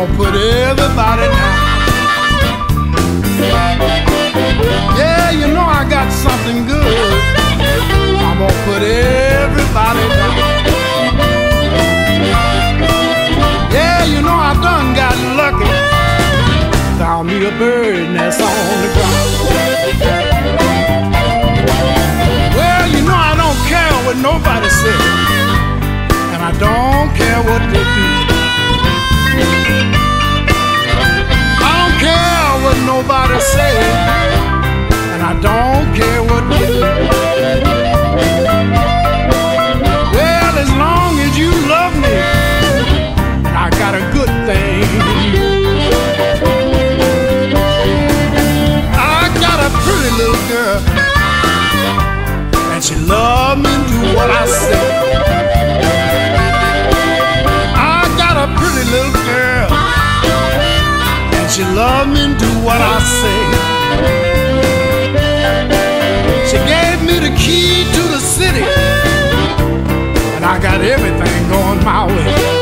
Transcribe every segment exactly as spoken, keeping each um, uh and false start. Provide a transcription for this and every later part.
gonna put everybody down. Yeah, you know I got something good. I'm gonna put everybody down. Yeah, you know I done got lucky. Found me a bird nest on the ground. Well, you know I don't care what nobody says, and I don't care what they do. I don't care what nobody says, and I don't care what they do. Well, as long as you love me, I got a good thing. I got a pretty little girl, and she loves me and do what I say. I got a pretty little girl, and she loves me and do what I say. She gave me the key to the city, and I got everything going my way.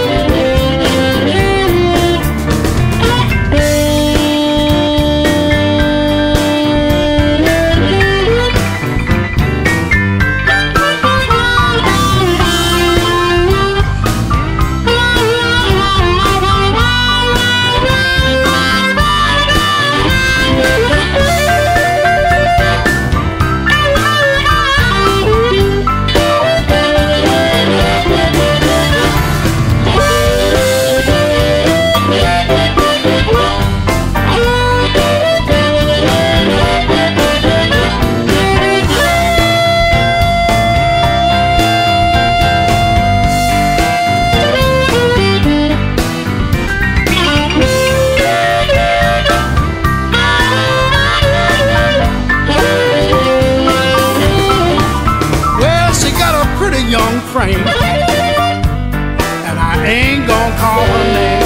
Young frame, and I ain't gonna call her name.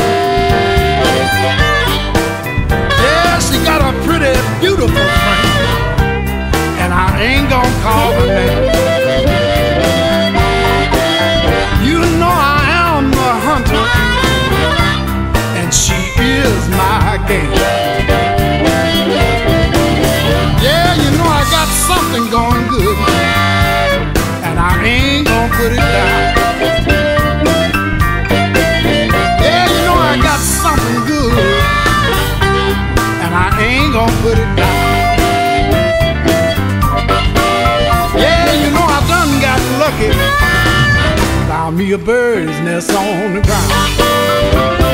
Yeah, she got a pretty beautiful frame, and I ain't gonna call her name. You know I am a hunter, and she is my game. Yeah, you know I got something going good, and I ain't gonna put it down. Yeah, you know I got something good, and I ain't gonna put it down. Yeah, you know I done got lucky. Found me a bird's nest on the ground.